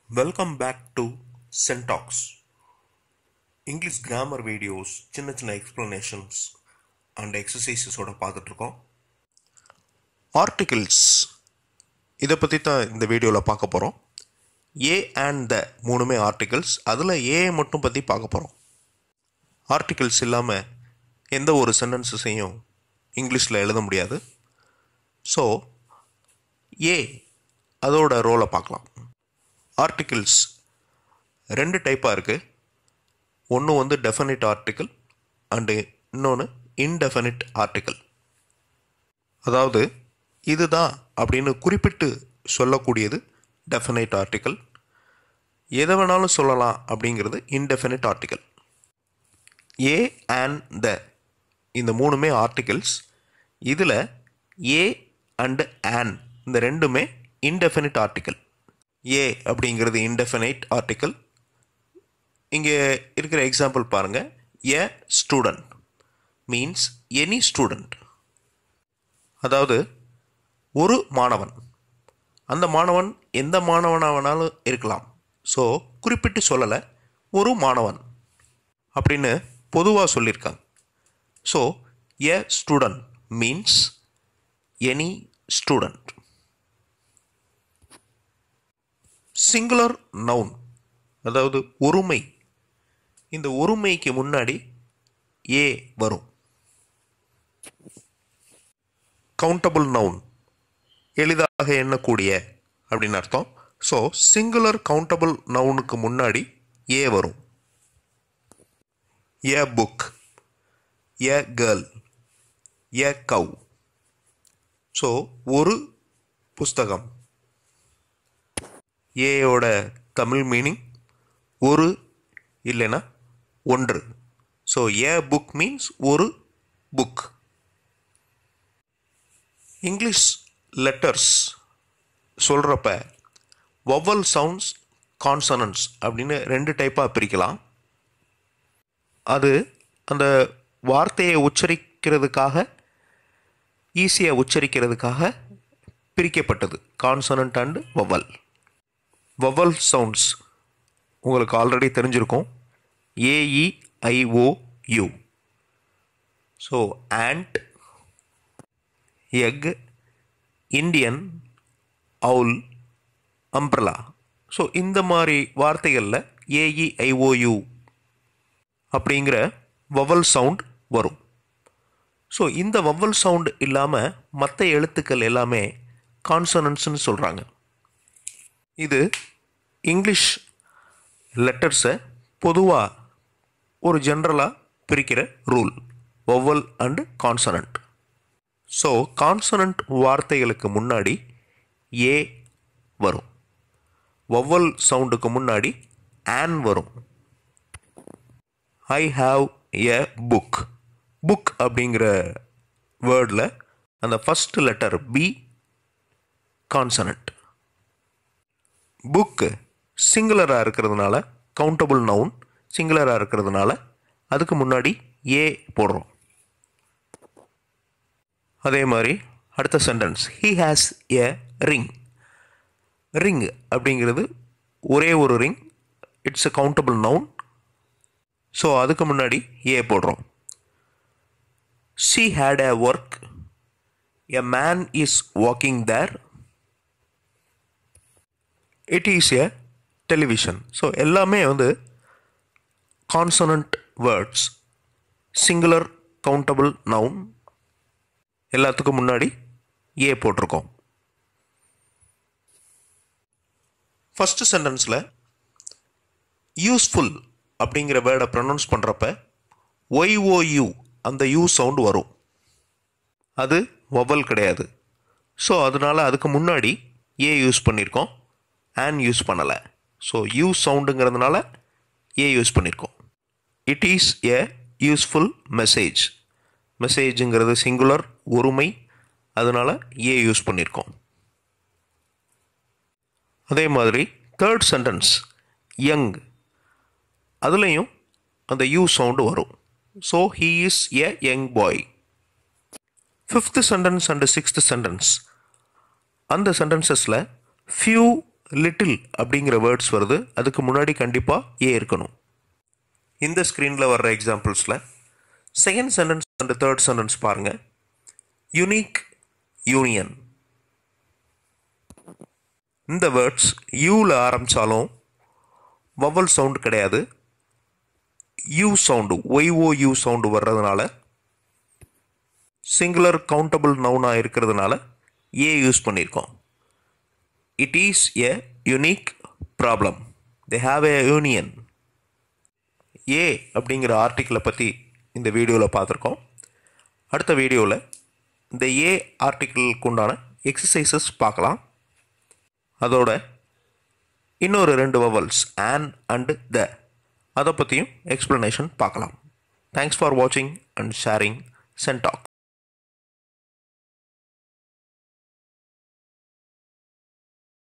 Welcome back to Sen Talks. English grammar videos, சின்ன explanations and exercises ஓட பார்த்துட்டு இருக்கோம். Articles இதை பற்றி தான் இந்த வீடியோவில் பார்க்க போகிறோம். A and the மூணுமே ஆர்டிகல்ஸ். அதில் A மட்டும் பற்றி பார்க்க போகிறோம். ஆர்டிகல்ஸ் இல்லாமல் எந்த ஒரு சென்டென்ஸஸையும் இங்கிலீஷில் எழுத முடியாது. ஸோ A அதோட ரோலை பார்க்கலாம். ஆர்டிகிள்ஸ் ரெண்டு டைப்பாக இருக்குது. ஒன்று வந்து டெஃபினிட் ஆர்டிக்கிள் அண்டு இன்னொன்று இன்டெஃபினிட் ஆர்டிக்கிள். அதாவது இதுதான் அப்படின்னு குறிப்பிட்டு சொல்லக்கூடியது டெஃபினைட் ஆர்டிக்கிள். எதை வேணாலும் சொல்லலாம் அப்படிங்கிறது indefinite article. A and the இந்த மூணுமே ஆர்டிகிள்ஸ். இதில் ஏ அண்டு ஆன் இந்த ரெண்டுமே இன்டெஃபினிட் ஆர்டிக்கிள். ஏ அப்படிங்கிறது இன்டெஃபினைட் ஆர்டிக்கிள். இங்கே இருக்கிற எக்ஸாம்பிள் பாருங்கள். A student means any student. அதாவது ஒரு மாணவன், அந்த மாணவன் எந்த மாணவனாக வேணாலும் இருக்கலாம். ஸோ குறிப்பிட்டு சொல்லலை, ஒரு மாணவன் அப்படின்னு பொதுவாக சொல்லியிருக்காங்க. So a student means any student. Singular noun அதாவது ஒருமை. இந்த ஒருமைக்கு முன்னாடி ஏ வரும். கவுண்டபிள் நவுன் எளிதாக எண்ணக்கூடிய அப்படின்னு அர்த்தம். ஸோ சிங்குலர் கவுண்டபிள் நவுனுக்கு முன்னாடி ஏ வரும். A book, a girl, a cow. So ஒரு புஸ்தகம். ஏயோட தமிழ் மீனிங் ஒரு இல்லைன்னா ஒன்று. ஸோ ஏ புக் மீன்ஸ் ஒரு புக். இங்கிலீஷ் லெட்டர்ஸ் சொல்கிறப்ப வவல் சவுண்ட்ஸ், கான்சனன்ட்ஸ் அப்படின்னு ரெண்டு டைப்பாக பிரிக்கலாம். அது அந்த வார்த்தையை உச்சரிக்கிறதுக்காக, ஈஸியாக உச்சரிக்கிறதுக்காக பிரிக்கப்பட்டது consonant and vowel. Vowel sounds உங்களுக்கு ஆல்ரெடி தெரிஞ்சிருக்கும். AEIOU. So ant, egg, Indian, owl, umbrella. So இந்த மாதிரி வார்த்தைகளில் AEIOU அப்படிங்கிற வவல் சவுண்ட் வரும். ஸோ இந்த வவல் சவுண்ட் இல்லாமல் மற்ற எழுத்துக்கள் எல்லாமே கான்சனன்ட்ஸ்னு சொல்கிறாங்க. இது இங்கிலீஷ் லெட்டர்ஸை பொதுவாக ஒரு ஜென்ரலாக பிரிக்கிற rule, vowel and consonant. So consonant வார்த்தைகளுக்கு முன்னாடி ஏ வரும். வவல் சவுண்டுக்கு முன்னாடி ஆன் வரும். I have a book. Book அப்படிங்கிற வேர்டில் அந்த first letter B consonant. Book சிங்குலராக இருக்கிறதுனால, கவுண்டபிள் நவுன் சிங்குலராக இருக்கிறதுனால அதுக்கு முன்னாடி ஏ போடுறோம். அதே மாதிரி அடுத்த sentence, he has a ring. Ring அப்படிங்கிறது ஒரே ஒரு ring, it's a countable noun. So அதுக்கு முன்னாடி ஏ போடுறோம். She had a work, a man is walking there, it is a television. So எல்லாமே வந்து consonant words, singular countable noun. எல்லாத்துக்கும் முன்னாடி ஏ போட்டிருக்கோம். ஃபஸ்ட்டு சென்டென்ஸில் யூஸ்ஃபுல் அப்படிங்கிற வேர்டை ப்ரொனவுன்ஸ் பண்ணுறப்ப OU அந்த யூ சவுண்டு வரும். அது வவல் கிடையாது. ஸோ அதனால் அதுக்கு முன்னாடி ஏ யூஸ் பண்ணியிருக்கோம், ஆன் யூஸ் பண்ணலை. ஸோ யூ சவுண்டுங்கிறதுனால ஏ யூஸ் பண்ணியிருக்கோம். It is a useful message. மெசேஜுங்கிறது சிங்குலர், ஒருமை, அதனால் ஏ யூஸ் பண்ணியிருக்கோம். அதே மாதிரி தேர்ட் சென்டென்ஸ் யங், அதுலேயும் அந்த யூ சவுண்டு வரும். So he is a young boy. Fifth sentence and sixth sentence அந்த சென்டென்சஸில் ஃபியூ லிட்டில் அப்படிங்கிற வேர்ட்ஸ் வருது, அதுக்கு முன்னாடி கண்டிப்பாக ஏ இருக்கணும். இந்த ஸ்க்ரீனில் வர்ற எக்ஸாம்பிள்ஸில் second sentence and third sentence பாருங்கள். Unique, union. இந்த வேர்ட்ஸ் யூவில் ஆரம்பித்தாலும் வவல் சவுண்டு கிடையாது, யூ சவுண்டு, ஒய்ஓயூ சவுண்டு வர்றதுனால சிங்குலர் கவுண்டபிள் நவுனாக இருக்கிறதுனால ஏ யூஸ் பண்ணியிருக்கோம். It is a unique problem, they have a union. ஏ அப்படிங்கிற ஆர்டிக்கிளை பற்றி இந்த வீடியோவில் பார்த்துருக்கோம். அடுத்த வீடியோவில் இந்த ஏ ஆர்டிக்கிளுக்கு உண்டான எக்ஸசைசஸ் பார்க்கலாம். அதோட இன்னொரு 2 வவல்ஸ் அண்ட் அண்டு த, அதை பற்றியும் எக்ஸ்ப்ளனேஷன் பார்க்கலாம். தேங்க்ஸ் ஃபார் வாட்சிங் அண்ட் ஷேரிங் Sen Talks.